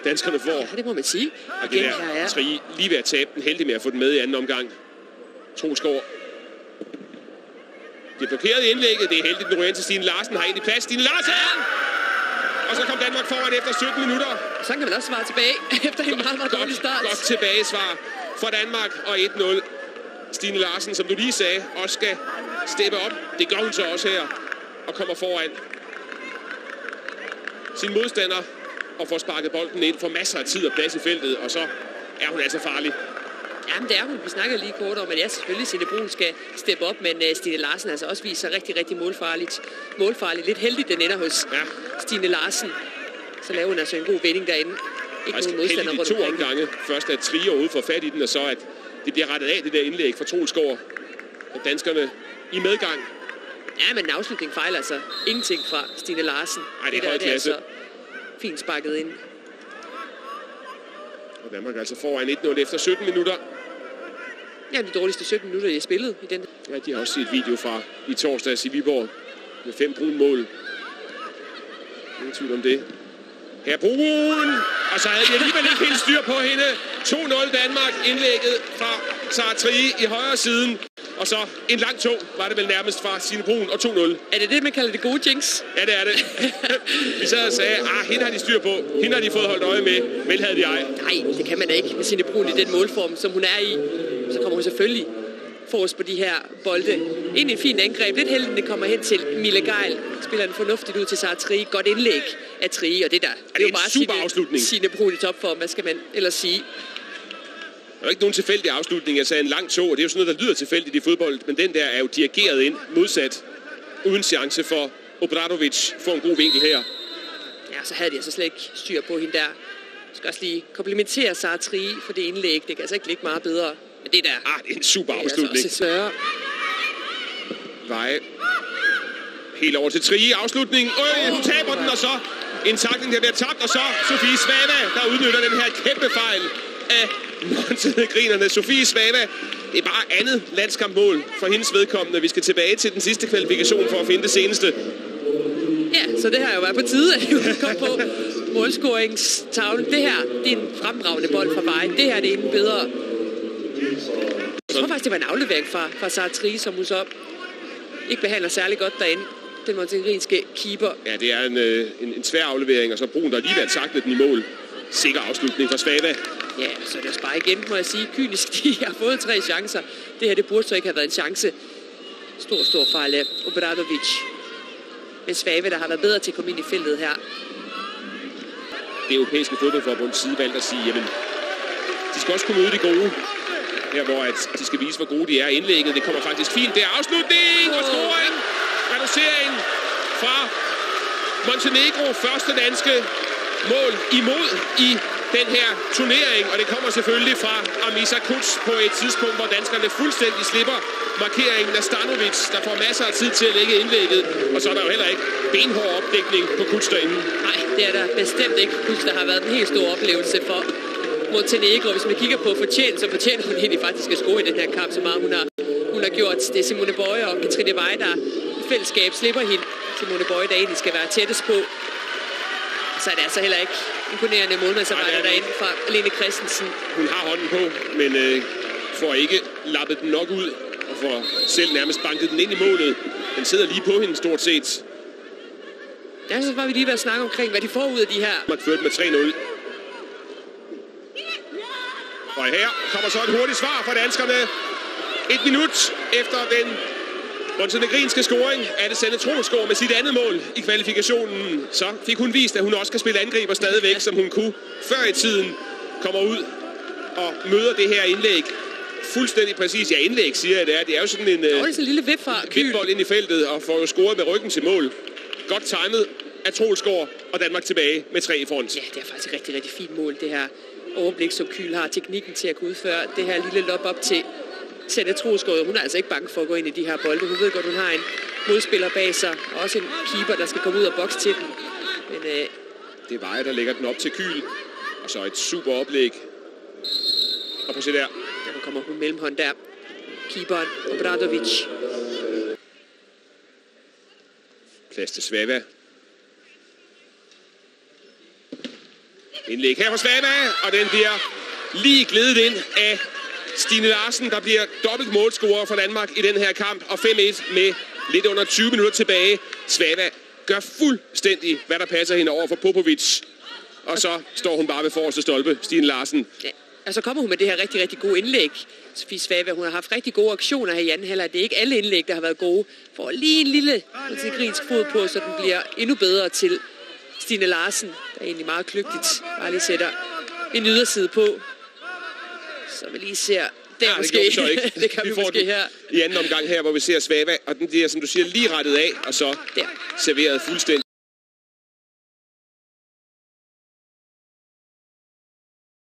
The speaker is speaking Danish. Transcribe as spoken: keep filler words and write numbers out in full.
danskerne får. Ja, det må man sige. Og det der ja, ja. Tri lige ved at tabe den, heldig med at få den med i anden omgang. Troelsgaard. Det er blokeret i indlægget. Det er heldigt, den ryger ind til Stine Larsen. Har egentlig plads. Stine Larsen! Og så kom Danmark foran efter sytten minutter. Så kan man også svare tilbage efter en meget, meget dårlig start. Godt tilbagesvar for Danmark og et nul. Stine Larsen, som du lige sagde, også skal steppe op. Det gør hun så også her og kommer foran sin modstander og får sparket bolden ind, får masser af tid og plads i feltet, og så er hun altså farlig. Jamen det er hun. Vi snakker lige kort om, at ja, selvfølgelig Signe Bruun skal steppe op, men uh, Stine Larsen altså også viser rigtig, rigtig målfarligt. Målfarligt. Lidt heldigt, den ender hos ja. Stine Larsen. Så laver hun altså en god vending derinde. Ikke nogen modstander rundt to omgange. Først at Trier overhovedet får fat i den, og så at det bliver rettet af, det der indlæg fra Troelsgaard. Og danskerne i medgang. Ja, men en afslutning fejler altså ingenting fra Stine Larsen. Nej, det er høj klasse. Altså fint sparket ind. Og Danmark altså foran et nul efter sytten minutter. Ja, de dårligste sytten minutter, de spillet i den. Ja, de har også set video fra i torsdags i Viborg. Med fem brune mål. Ingen tvivl om det. Her Brun! Og så havde de alligevel ikke helt styr på hende. to nul Danmark, indlægget fra Sara Trie i højre siden. Og så en lang tog var det vel nærmest fra Signe Bruun og to nul. Er det det, man kalder det gode jinx? Ja, det er det. Vi sad og sagde, ah, hende har de styr på. Hende har de fået holdt øje med. Vel havde de ej. Nej, det kan man ikke med Signe Bruun i den målform, som hun er i. Så kommer hun selvfølgelig forrest på de her bolde. Ind i en fin angreb. Lidt heldigt, det kommer hen til Mille Geil. Spiller den fornuftigt ud til Sara Trie. Godt indlæg af Trie, og det der. Det er, det er jo bare super afslutning. Signe Bruun i topform. Hvad skal man ellers sige? Der er ikke nogen tilfældig afslutning. Jeg sagde en lang tog, og det er jo sådan noget, der lyder tilfældigt i fodbold. Men den der er jo dirigeret ind, modsat. Uden chance for Obradovic får en god vinkel her. Ja, så havde de altså slet ikke styr på hende der. Jeg skal også lige komplimentere Sara Trie for det indlæg. Det kan altså ikke ligge meget bedre. Men det der... Ah, det er en super afslutning. Det er altså også Veje. Helt over til Trie. Afslutning. Øj, hun taber den, og så en takling, der bliver tabt. Og så Sofie Svava, der udnytter den her kæmpe fejl af Montenegrinerne. Sofie Svava, det er bare andet landskampmål for hendes vedkommende. Vi skal tilbage til den sidste kvalifikation for at finde det seneste. Ja, så det har jo været på tide, at vi kom på målscoringstavlen. Det her, det er en fremragende bold fra Vejen. Det her, det er endnu bedre. Jeg tror faktisk, det var en aflevering fra, fra Sara Trie, som hun så ikke behandler særlig godt derinde. Den montenegrinske keeper. Ja, det er en, en, en svær aflevering, og så Bruun, der lige været taklet den i mål. Sikker afslutning fra Svava. Ja, så er det også bare igen, må jeg sige, kynisk. De har fået tre chancer. Det her, det burde så ikke have været en chance. Stor, stor fejl af Obradovic. Men Svava, der har været bedre til at komme ind i feltet her. Det europæiske fodboldforbunds side valgte at sige, jamen, de skal også kunne møde de gode. Her, hvor at de skal vise, hvor gode de er. Indlægget, det kommer faktisk fint. Det er afslutning og scoring. Reducering fra Montenegro. Første danske mål imod i den her turnering. Og det kommer selvfølgelig fra Amisa Kuc på et tidspunkt, hvor danskerne fuldstændig slipper markeringen af Stanovic, der får masser af tid til at lægge indlægget. Og så er der jo heller ikke benhård opdækning på Kuc derinde. Nej, det er der bestemt ikke. Kuc, der har været en helt stor oplevelse for Montenegro. Hvis man kigger på fortjent, så fortjener hun egentlig faktisk at score i den her kamp, så meget hun har, hun har gjort. Det er Simone Bøje og Katrine Veje, der i fællesskab slipper hende. Simone Bøje, der egentlig skal være tættest på. Så er det altså heller ikke imponerende målmandsarbejder derinde fra Lene Christensen. Hun har hånden på, men øh, får ikke lappet den nok ud og får selv nærmest banket den ind i målet. Den sidder lige på hende stort set. Ja, så var vi lige ved at snakke omkring, hvad de får ud af de her. Man førte med tre nul. Og her kommer så et hurtigt svar fra danskerne. Et minut efter den montenegrinske scoring er det Sanne Troelsgaard med sit andet mål i kvalifikationen. Så fik hun vist, at hun også kan spille angriber stadigvæk, som hun kunne før i tiden. Kommer ud og møder det her indlæg. Fuldstændig præcis. Ja, indlæg siger jeg, det er. Det er jo sådan en, det er en lille vip fra Kyl. Vipbold ind i feltet og får jo scoret med ryggen til mål. Godt timet af Troelsgaard og Danmark tilbage med tre i front. Ja, det er faktisk et rigtig, rigtig fint mål, det her overblik, som Kyl har. Teknikken til at kunne udføre det her lille lop op til Sanne Troelsgaard. Hun er altså ikke bange for at gå ind i de her bolde. Hun ved godt, hun har en modspiller bag sig. Og også en keeper, der skal komme ud og bokse til den. Men, øh... det er Veje, der lægger den op til Kyl. Og så et super oplæg. Og på se der. Der kommer hun mellemhånd der. Keeperen Obradovic. Plads til Svava. Indlæg her fra Svava, og den bliver lige glædet ind af Stine Larsen, der bliver dobbelt målscorer for Danmark i den her kamp, og fem et med lidt under tyve minutter tilbage. Svava gør fuldstændig, hvad der passer hende over for Popovic. Og så står hun bare ved forreste stolpe, Stine Larsen. Ja, og så kommer hun med det her rigtig, rigtig gode indlæg. Sofie Svava, hun har haft rigtig gode aktioner her i anden halvleg. Det er ikke alle indlæg, der har været gode. For lige en lille grinsk fod på, så den bliver endnu bedre til Stine Larsen, der egentlig meget kløgtigt bare lige sætter en yderside på. Så vi lige ser der ja, måske. Det, så ikke. Det kan vi, vi måske her. I anden omgang her, hvor vi ser Svava, og den bliver, som du siger, lige rettet af, og så der serveret fuldstændig.